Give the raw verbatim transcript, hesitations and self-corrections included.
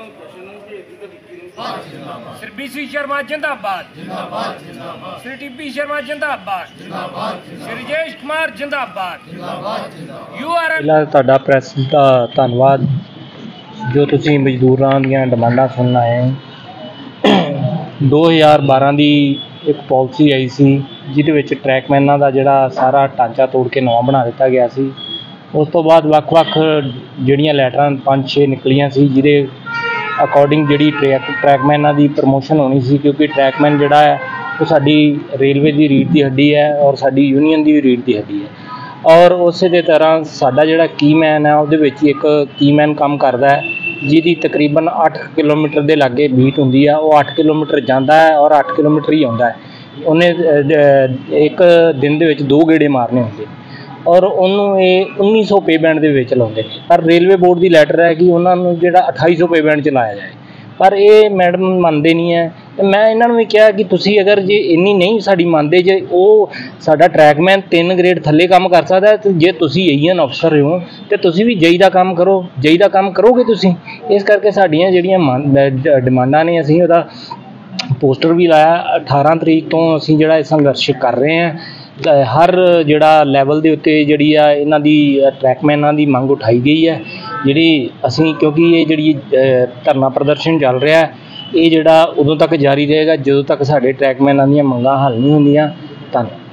Shri B C Sharma जिंदाबाद, Shri T P Sharma जिंदाबाद, श्री राजेश कुमार जिंदाबाद। यू आर ਤੁਹਾਡਾ ਪ੍ਰੈਸ ਦਾ ਧੰਨਵਾਦ ਜੋ ਤੁਸੀਂ ਮਜ਼ਦੂਰਾਂ ਦੀਆਂ ਡਿਮਾਂਡਾਂ ਸੁਣਨ ਆਏ ਹੋ। ਦੋ ਹਜ਼ਾਰ ਬਾਰਾਂ ਦੀ ਇੱਕ ਪਾਲਿਸੀ ਆਈ ਸੀ ਜਿਹਦੇ ਵਿੱਚ ਟਰੈਕਮੈਨਾਂ ਦਾ ਜਿਹੜਾ ਸਾਰਾ ਢਾਂਚਾ ਤੋੜ ਕੇ ਨਵਾਂ ਬਣਾ ਦਿੱਤਾ ਗਿਆ ਸੀ। ਉਸ ਤੋਂ ਬਾਅਦ ਵੱਖ ਵੱਖ ਜਿਹੜੀਆਂ ਲੈਟਰਾਂ ਪੰਜ ਛੇ ਨਿਕਲੀਆਂ ਸੀ ਜਿਹਦੇ ਅਕੋਰਡਿੰਗ ਜਿਹੜੀ ਟਰੈਕ ਟਰੈਕਮੈਨਾਂ ਦੀ ਪ੍ਰਮੋਸ਼ਨ ਹੋਣੀ ਸੀ, ਕਿਉਂਕਿ ਟਰੈਕਮੈਨ ਜਿਹੜਾ ਹੈ ਉਹ ਸਾਡੀ ਰੇਲਵੇ ਦੀ ਰੀੜ੍ਹ ਦੀ ਹੱਡੀ ਹੈ ਔਰ ਸਾਡੀ ਯੂਨੀਅਨ ਦੀ ਵੀ ਰੀੜ੍ਹ ਦੀ ਹੱਡੀ ਹੈ। ਔਰ ਉਸੇ ਦੇ ਤਰ੍ਹਾਂ ਸਾਡਾ ਜਿਹੜਾ ਕੀਮੈਨ ਹੈ ਉਹਦੇ ਵਿੱਚ ਇੱਕ ਕੀਮੈਨ ਕੰਮ ਕਰਦਾ ਹੈ ਜਿਹਦੀ ਤਕਰੀਬਨ ਅੱਠ ਕਿਲੋਮੀਟਰ ਦੇ ਲਾਗੇ ਬੀਟ ਹੁੰਦੀ ਆ। ਉਹ ਅੱਠ ਕਿਲੋਮੀਟਰ ਜਾਂਦਾ ਹੈ ਔਰ ਅੱਠ ਕਿਲੋਮੀਟਰ ਹੀ ਆਉਂਦਾ ਹੈ। ਉਹਨੇ ਇੱਕ ਦਿਨ ਦੇ ਵਿੱਚ ਦੋ ਗੇੜੇ ਮਾਰਨੇ ਹੁੰਦੇ ਔਰ ਉਹਨੂੰ ਇਹ ਉੱਨੀ ਸੌ ਪੇਬੈਂਡ ਦੇ ਵਿੱਚ ਲਾਉਂਦੇ ਨੇ। ਪਰ ਰੇਲਵੇ ਬੋਰਡ ਦੀ ਲੈਟਰ ਹੈ ਕਿ ਉਹਨਾਂ ਨੂੰ ਜਿਹੜਾ ਅਠਾਈ ਸੌ ਪੇਬੈਂਡ 'ਚ ਲਾਇਆ ਜਾਏ, ਪਰ ਇਹ ਮੈਡਮ ਮੰਨਦੇ ਨਹੀਂ ਹੈ। ਅਤੇ ਮੈਂ ਇਹਨਾਂ ਨੂੰ ਵੀ ਕਿਹਾ ਕਿ ਤੁਸੀਂ ਅਗਰ ਜੇ ਇੰਨੀ ਨਹੀਂ ਸਾਡੀ ਮੰਨਦੇ, ਜੇ ਉਹ ਸਾਡਾ ਟਰੈਕਮੈਨ ਤਿੰਨ ਗ੍ਰੇਡ ਥੱਲੇ ਕੰਮ ਕਰ ਸਕਦਾ ਅਤੇ ਜੇ ਤੁਸੀਂ ਏਈਐਨ ਅਫਸਰ ਹੋ ਅਤੇ ਤੁਸੀਂ ਵੀ ਜਈ ਦਾ ਕੰਮ ਕਰੋ, ਜਈ ਦਾ ਕੰਮ ਕਰੋਗੇ ਤੁਸੀਂ। ਇਸ ਕਰਕੇ ਸਾਡੀਆਂ ਜਿਹੜੀਆਂ ਮੰਨ ਡਿਮਾਂਡਾਂ ਨੇ ਅਸੀਂ ਉਹਦਾ ਪੋਸਟਰ ਵੀ ਲਾਇਆ। ਅਠਾਰਾਂ ਤਰੀਕ ਤੋਂ ਅਸੀਂ ਜਿਹੜਾ ਇਹ ਸੰਘਰਸ਼ ਕਰ ਰਹੇ ਹਾਂ। ਹਰ ਜਿਹੜਾ ਲੈਵਲ ਦੇ ਉੱਤੇ ਜਿਹੜੀ ਆ ਇਹਨਾਂ ਦੀ ਟਰੈਕਮੈਨਾਂ ਦੀ ਮੰਗ ਉਠਾਈ ਗਈ ਹੈ। ਜਿਹੜੀ ਅਸੀਂ ਕਿਉਂਕਿ ਇਹ ਜਿਹੜੀ ਧਰਨਾ ਪ੍ਰਦਰਸ਼ਨ ਚੱਲ ਰਿਹਾ ਇਹ ਜਿਹੜਾ ਉਦੋਂ ਤੱਕ ਜਾਰੀ ਰਹੇਗਾ ਜਦੋਂ ਤੱਕ ਸਾਡੇ ਟਰੈਕਮੈਨਾਂ ਦੀਆਂ ਮੰਗਾਂ ਹੱਲ ਨਹੀਂ ਹੁੰਦੀਆਂ। ਧੰਨਵਾਦ।